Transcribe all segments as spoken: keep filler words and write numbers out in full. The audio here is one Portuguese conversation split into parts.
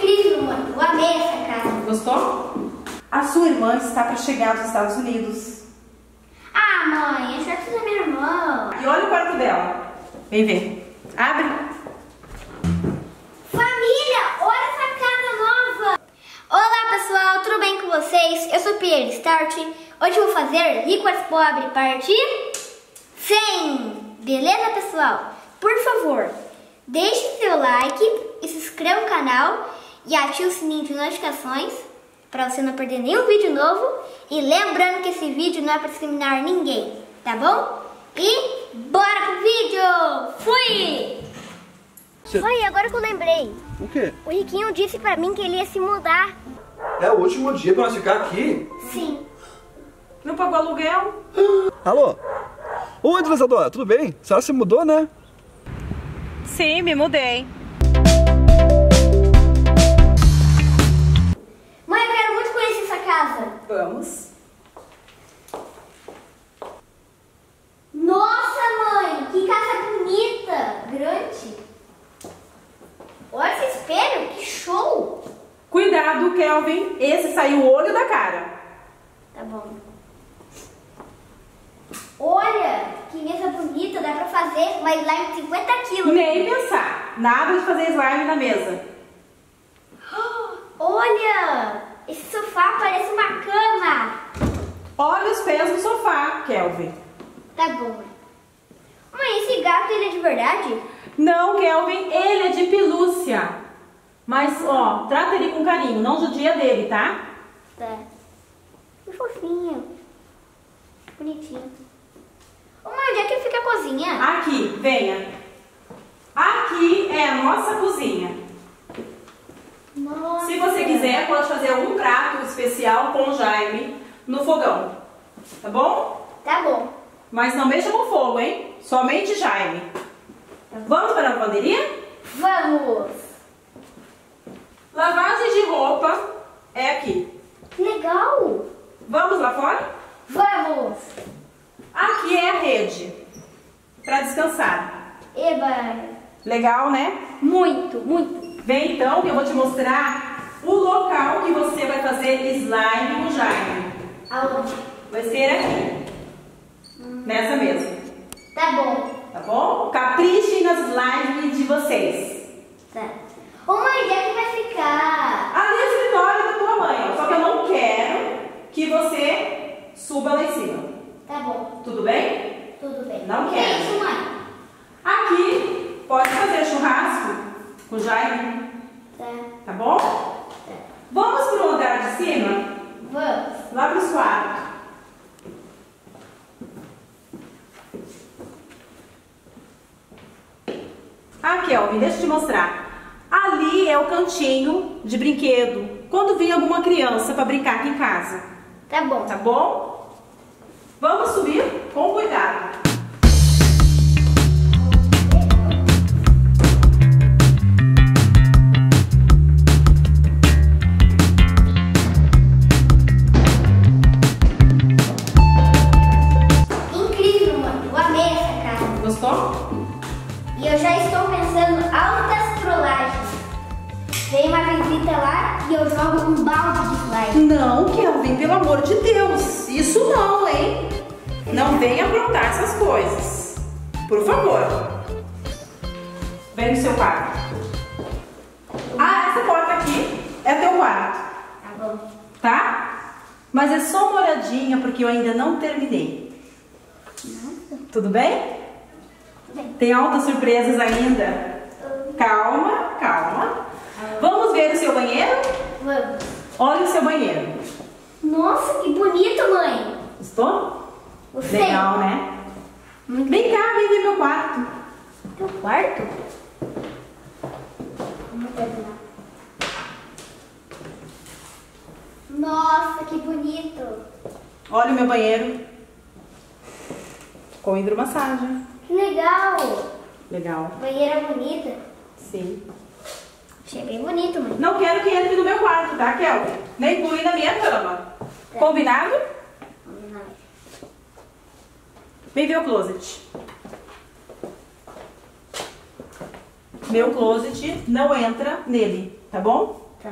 incrível, mãe. Eu amei essa casa. Gostou? A sua irmã está para chegar dos Estados Unidos. Ah, mãe, essa é minha irmã. E olha o quarto dela. Vem ver. Abre. Família, olha essa casa nova. Olá, pessoal. Tudo bem com vocês? Eu sou Pierre Start. Hoje eu vou fazer Ricos Pobre parte cem. Beleza, pessoal? Por favor, deixe seu like e se inscreva no canal e ative o sininho de notificações para você não perder nenhum vídeo novo. E lembrando que esse vídeo não é para discriminar ninguém, tá bom? E bora pro vídeo! Fui! Cê... Oi, agora que eu lembrei. O quê? O Riquinho disse pra mim que ele ia se mudar. É o último dia pra nós ficar aqui? Sim. Não pagou aluguel? Alô? Oi, dona Isadora, tudo bem? A senhora se mudou, né? Sim, me mudei. Mãe, eu quero muito conhecer essa casa. Vamos. Nossa, mãe, que casa bonita, grande. Olha esse espelho, que show. Cuidado, Kelvin. Esse saiu o olho da cara. Tá bom. Olha, que mesa bonita, dá pra fazer uma slime de cinquenta quilos. Nem pensar. Nada de fazer slime na mesa. Olha, esse sofá parece uma cama. Olha os pés do sofá, Kelvin. Tá bom, mãe. Mãe, esse gato, ele é de verdade? Não, Kelvin, ele é de pelúcia. Mas, ó, trata ele com carinho, não judia dele, tá? Tá. Que fofinho. Bonitinho. Ô, mãe, onde é que fica a cozinha? Aqui, venha. Aqui é a nossa cozinha. Nossa. Se você quiser, pode fazer algum prato especial com o Jaime no fogão. Tá bom? Tá bom. Mas não mexa com fogo, hein? Somente Jaime. Vamos para a lavanderia? Vamos. Lavagem de roupa é aqui. Que legal. Vamos lá fora? Vamos. Aqui é a rede para descansar. Eba. Legal, né? Muito, muito. Vem então que eu vou te mostrar o local que você vai fazer slime com Jaime. Aonde? Vai ser aqui. Hum. Nessa mesa. Tá bom. Tá bom? Caprichem nas slimes de vocês. Tá. Ô, mãe, onde é que vai ficar? Ali é o escritório da tua mãe, ó. Só que eu não quero que você suba lá em cima. Tá bom. Tudo bem? Tudo bem. Não O que quero. é isso, mãe? Aqui pode fazer churrasco com o Jaime. Tá. Tá bom? Tá. Vamos pro andar de cima? Vamos. Lá pros quartos. Ah, Kelvin, deixa eu te mostrar. Ali é o cantinho de brinquedo. Quando vir alguma criança para brincar aqui em casa. Tá bom. Tá bom? Vamos subir com cuidado. Incrível, mano. Eu amei essa casa. Gostou? E eu já estou pensando altas trollagens. Vem uma visita lá e eu jogo um balde de slime. Não, Kelvin, pelo amor de Deus. Isso não, hein? Não venha aprontar essas coisas. Por favor. Vem no seu quarto. Ah, essa porta aqui é teu quarto. Tá bom. Tá? Mas é só uma olhadinha porque eu ainda não terminei. Nossa. Tudo bem? Tudo bem. Tem altas surpresas ainda. Calma, calma. Vamos ver o seu banheiro? Vamos. Olha o seu banheiro. Nossa, que bonito, mãe. Gostou? Gostei. Legal, né? Vem cá, vem ver meu quarto. Teu quarto? Vamos terminar. Nossa, que bonito. Olha o meu banheiro. Com hidromassagem. Que legal. Legal. Banheira bonita. Sim. Achei bem bonito, mãe. Não quero que entre no meu quarto, tá, Kelvin? Nem pule na minha cama. Tá. Combinado? Combinado. Vem ver o closet. Meu closet não entra nele, tá bom?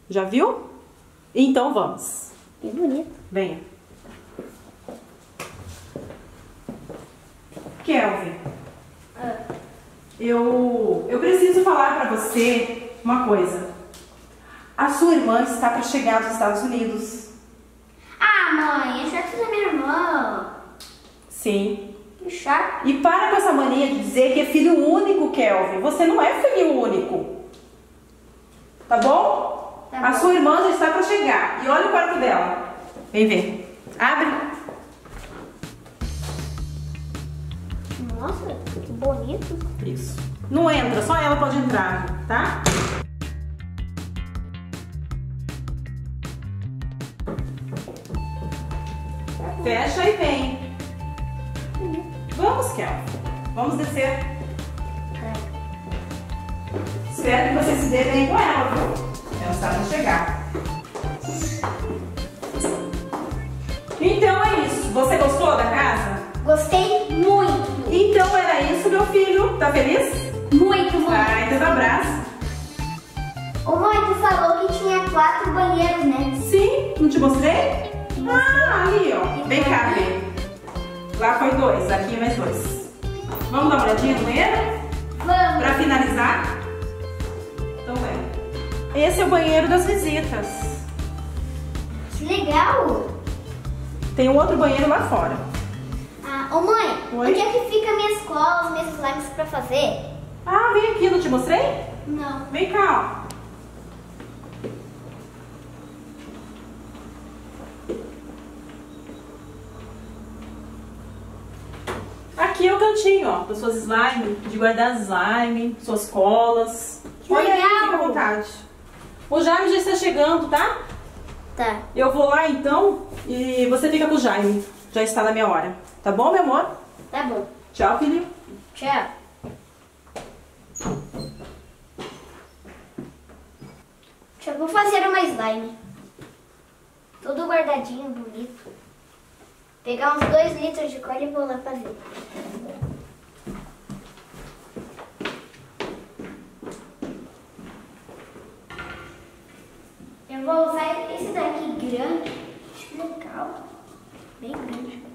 Já viu? Então vamos. Que bonito. Venha. Kelvin, Ah. eu, eu preciso falar pra você uma coisa. A sua irmã está para chegar dos Estados Unidos. Ah, mãe, é chato da minha irmã. Sim. Que chato. E para com essa mania de dizer que é filho único, Kelvin. Você não é filho único. Tá bom? Tá a bom. sua irmã já está para chegar. E olha o quarto dela. Vem ver. Abre. Nossa, que bonito. Isso. Não entra, só ela pode entrar, tá? Fecha e vem. Vamos, Kelvin. Vamos descer. Espero que você se dê bem com ela, viu? Ela está para chegar. Então é isso. Você gostou da casa? Gostei muito. Então era isso, meu filho. Tá feliz? Muito, mãe. Vai, então abraço. Ô, mãe, tu falou que tinha quatro banheiros, né? Sim, não te mostrei? Ah, ali, ó. Vem cá, vem. Lá foi dois, aqui mais dois. Vamos dar uma olhadinha no banheiro? Vamos. Pra finalizar? Então vem. Esse é o banheiro das visitas. Que legal. Tem um outro banheiro lá fora. Ah, ô, mãe, Oi? onde é que fica a minha escola, os meus slimes pra fazer? Ah, vem aqui, não te mostrei? Não. Vem cá, ó. Aqui é o cantinho, ó, das suas slime, de guardar slime, suas colas. Que Olha aí, legal. fica à vontade. O Jaime já está chegando, tá? Tá. Eu vou lá então e você fica com o Jaime. Já está na minha hora. Tá bom, meu amor? Tá bom. Tchau, filho. Tchau. Já vou fazer uma slime. Tudo guardadinho, bonito. Pegar uns dois litros de cola e vou lá fazer. Eu vou usar esse daqui grande. Acho legal. Bem grande.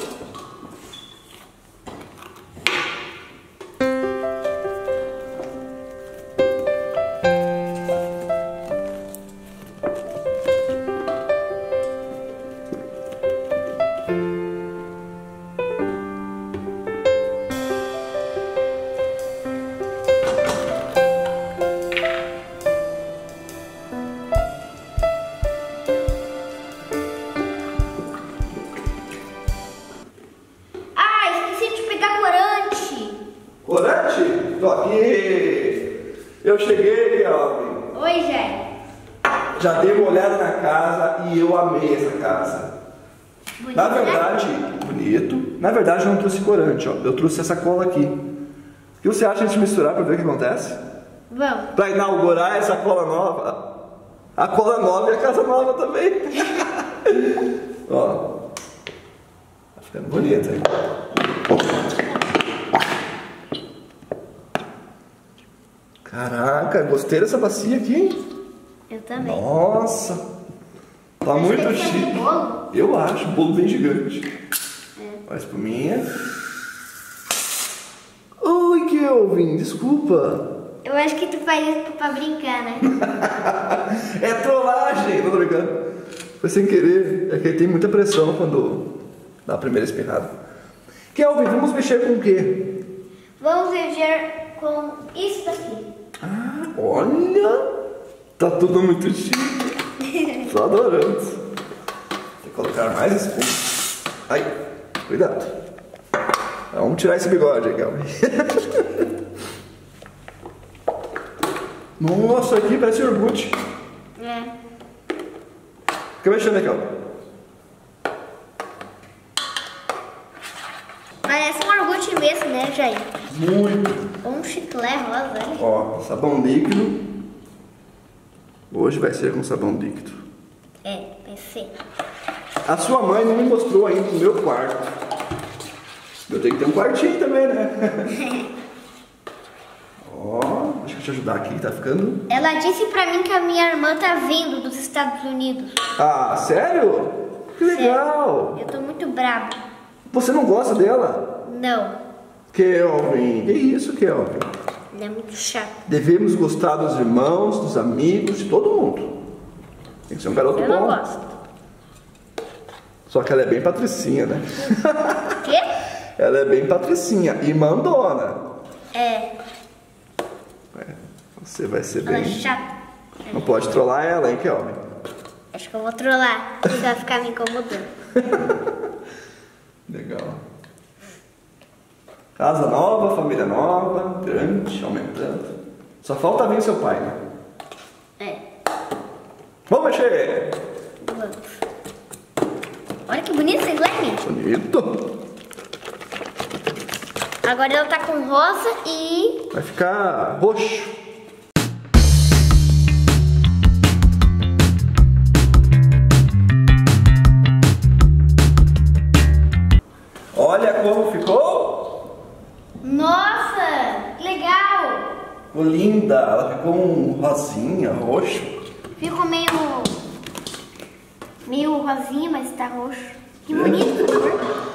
Corante? Tô aqui. Eu cheguei, Kelvin. Oi, Jair. Já dei uma olhada na casa e eu amei essa casa. Bonito, Na né? verdade, bonito. Na verdade, eu não trouxe corante, ó. Eu trouxe essa cola aqui. O que você acha de a gente misturar pra ver o que acontece? Vamos. Pra inaugurar essa cola nova. A cola nova e a casa nova também. Ó. Tá ficando bonito, hein? Caraca, gostei dessa bacia aqui, hein? Eu também. Nossa. Tá Acho muito que esse é chique. um bolo. Eu acho, um bolo bem gigante. É. Olha a espuminha. Oi, Kelvin, desculpa. Eu acho que tu faz isso pra brincar, né? É trollagem, não tô brincando. Foi sem querer. É que ele tem muita pressão quando dá a primeira espirrada. Kelvin, vamos mexer com o quê? Vamos mexer com isso daqui. Ah, olha. Tá tudo muito chique. Tô adorando. Tem que colocar mais espuma. Ai, cuidado. Vamos tirar esse bigode aí, Kelvin. Nossa, aqui parece iogurte. É. Fica mexendo aí, Kelvin. Parece um iogurte mesmo, né, Jair? Muito. Um chiclete rosa, olha. Ó, sabão líquido. Hoje vai ser com sabão líquido. É, pensei. A sua mãe não me mostrou ainda o meu quarto. Eu tenho que ter um quartinho também, né? Ó, deixa eu te ajudar aqui, tá ficando... Ela disse pra mim que a minha irmã tá vindo dos Estados Unidos. Ah, sério? Que legal. Sério. Eu tô muito brava. Você não gosta dela? Não. Kelvin, que isso, Kelvin? Ela é muito chata. Devemos gostar dos irmãos, dos amigos, de todo mundo. Tem que ser um garoto Eu bom. não gosto. Só que ela é bem patricinha, né? Quê? Ela é bem patricinha e mandona. É. É, você vai ser Ela é bem... chata. Não pode trollar ela, hein, Kelvin? Acho que eu vou trollar. Você vai ficar me incomodando. Legal. Casa nova, família nova, grande, aumentando. Só falta vir seu pai, né? É. Vamos mexer! Vamos. Olha que bonito esse slime. Bonito! Agora ela tá com rosa e... Vai ficar roxo. Olha como ficou! Nossa, que legal! Ficou linda! Ela ficou um rosinha, roxo. Ficou meio... meio rosinha, mas tá roxo. Que bonito, por favor.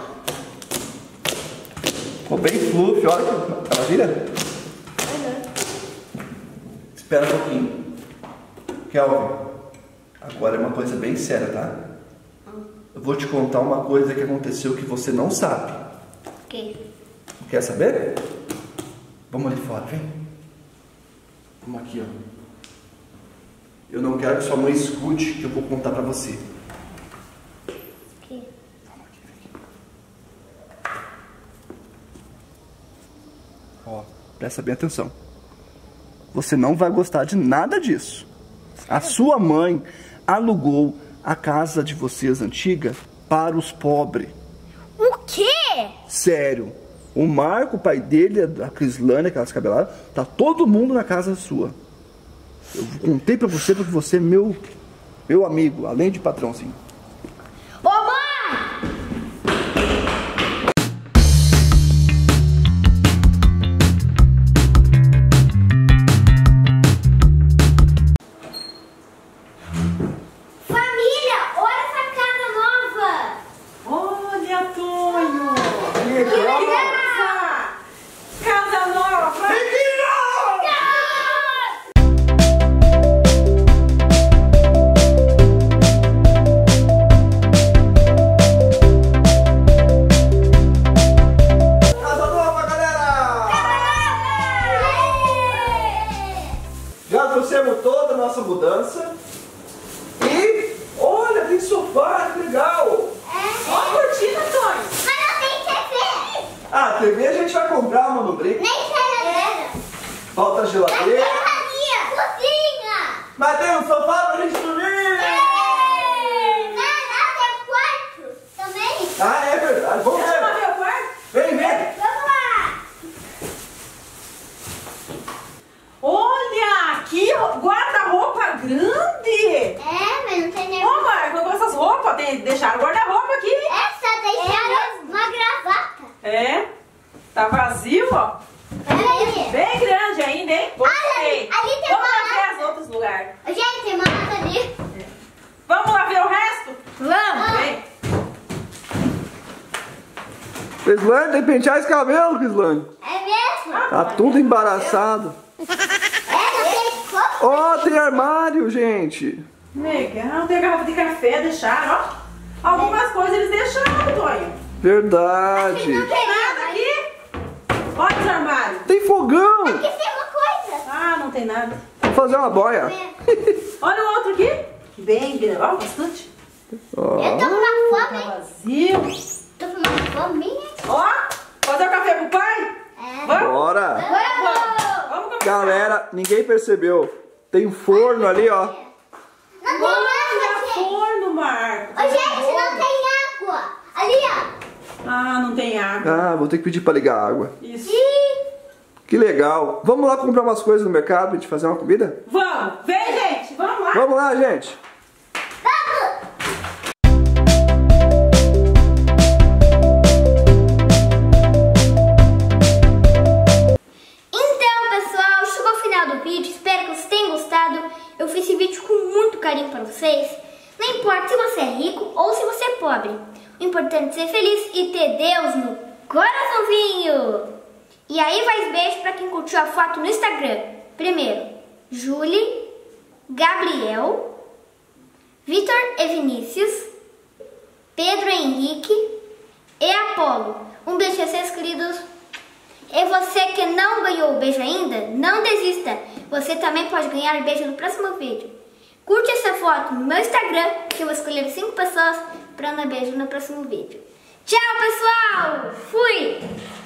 Ficou bem fluffy, olha que maravilha. Uhum. Espera um pouquinho. Kelvin, agora é uma coisa bem séria, tá? Eu vou te contar uma coisa que aconteceu que você não sabe. Ok. Quer saber? Vamos ali fora, vem. Vamos aqui, ó. Eu não quero que sua mãe escute que eu vou contar pra você. Ok. Vamos aqui, vem aqui. Ó, presta bem atenção. Você não vai gostar de nada disso. A sua mãe alugou a casa de vocês antiga para os pobres. O quê? Sério. O Marco, o pai dele, a Crislane, aquelas cabeladas, tá todo mundo na casa sua. Eu contei pra você porque você é meu, meu amigo, além de patrãozinho. Ô, mãe! Família, olha essa casa nova! Olha, Tonho! Que legal! Casa nova! Casa nova, galera! Já trouxemos toda a nossa mudança. E olha, tem sofá, que legal! Ó a cortina, Tonho! Mas não tem T V! Ah, a T V a gente vai comprar uma no Brick. Nem geladeira! Falta a geladeira. Cozinha! Cozinha! Mas tem um sofá pra gente dormir! Não, não, tem quarto também! Ah, é verdade. Vamos Deixa eu ver. ver o quarto. Vem, vem. Vamos lá! Olha, aqui, ó, guarda-roupa grande! É, mas não tem nem... Ô, Marco, com essas roupas, tem, deixaram guarda-roupa aqui. Essa deixaram uma gravata. É, tá vazio, ó. Olha aí. Bem grande ainda, hein? Gostei. ali tem Vamos uma lá ver os outros lugares. Gente, tem uma lata ali. Vamos lá ver o resto? Vamos. Vem. Crislane, tem que pentear esse cabelo, Crislane. É mesmo? Tá tudo embaraçado. É, não tem como. Ó, tem armário, gente. Legal, tem a garrafa de café, deixaram, ó. Algumas coisas eles deixaram, Tonho. Verdade. Não tem Nada aqui. Olha os armários. Tem fogão. Aqui tem uma coisa. Ah, não tem nada. Vou fazer uma boia. Olha o outro aqui. Bem grande, ó, bastante. Ó. Eu tô com uma Tá fome, hein? vazio. Tô com uma fominha. Ó, fazer o café pro pai? É. Vamos? Bora. Vamos. Vamos começar. Galera, ninguém percebeu. Tem um forno ali, ó. Não tem Olha nada, gente. forno, Marco. Ô, gente, não tem água. Ali, ó. Ah, não tem água. Ah, vou ter que pedir pra ligar a água. Isso. Ih, Que legal. Vamos lá comprar umas coisas no mercado pra gente fazer uma comida? Vamos. Vem, gente. Vamos lá. Vamos lá, gente. vamos. Então, pessoal, chegou o final esse vídeo com muito carinho para vocês. Não importa se você é rico ou se você é pobre. O importante é ser feliz e ter Deus no coraçãozinho. E aí vai beijo para quem curtiu a foto no Instagram. Primeiro, Julie, Gabriel, Vitor e Vinícius, Pedro Henrique e Apolo. Um beijo a vocês, queridos. E você que não ganhou o beijo ainda, não desista. Você também pode ganhar o beijo no próximo vídeo. Curte essa foto no meu Instagram, que eu vou escolher cinco pessoas para dar beijo no próximo vídeo. Tchau, pessoal! Fui!